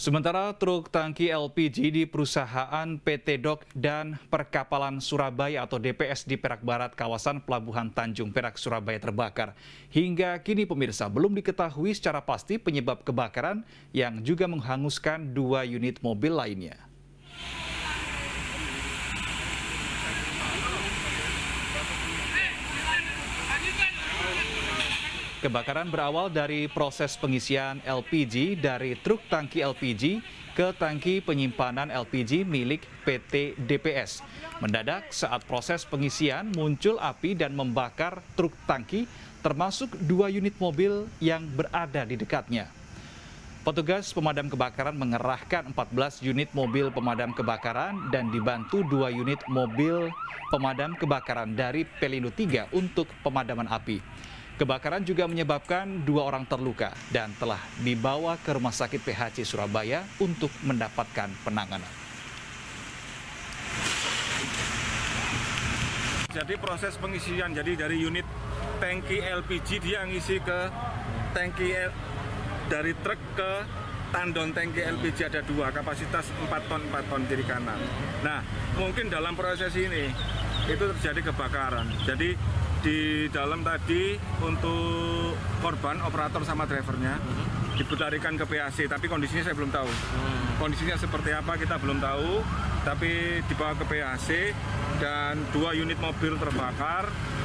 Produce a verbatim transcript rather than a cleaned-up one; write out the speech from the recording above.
Sementara truk tangki L P G di perusahaan P T Dok dan Perkapalan Surabaya atau D P S di Perak Barat kawasan Pelabuhan Tanjung Perak Surabaya terbakar. Hingga kini pemirsa belum diketahui secara pasti penyebab kebakaran yang juga menghanguskan dua unit mobil lainnya. Kebakaran berawal dari proses pengisian L P G dari truk tangki L P G ke tangki penyimpanan L P G milik P T D P S. Mendadak saat proses pengisian muncul api dan membakar truk tangki termasuk dua unit mobil yang berada di dekatnya. Petugas pemadam kebakaran mengerahkan empat belas unit mobil pemadam kebakaran dan dibantu dua unit mobil pemadam kebakaran dari Pelindo tiga untuk pemadaman api. Kebakaran juga menyebabkan dua orang terluka dan telah dibawa ke Rumah Sakit P H C Surabaya untuk mendapatkan penanganan. Jadi proses pengisian, jadi dari unit tangki L P G dia ngisi ke tangki L, dari truk ke tandon tangki L P G ada dua, kapasitas empat ton empat ton kiri kanan. Nah, mungkin dalam proses ini itu terjadi kebakaran. Jadi di dalam tadi untuk korban, operator sama drivernya diputarikan ke P H C, tapi kondisinya saya belum tahu. Kondisinya seperti apa kita belum tahu, tapi dibawa ke P H C dan dua unit mobil terbakar.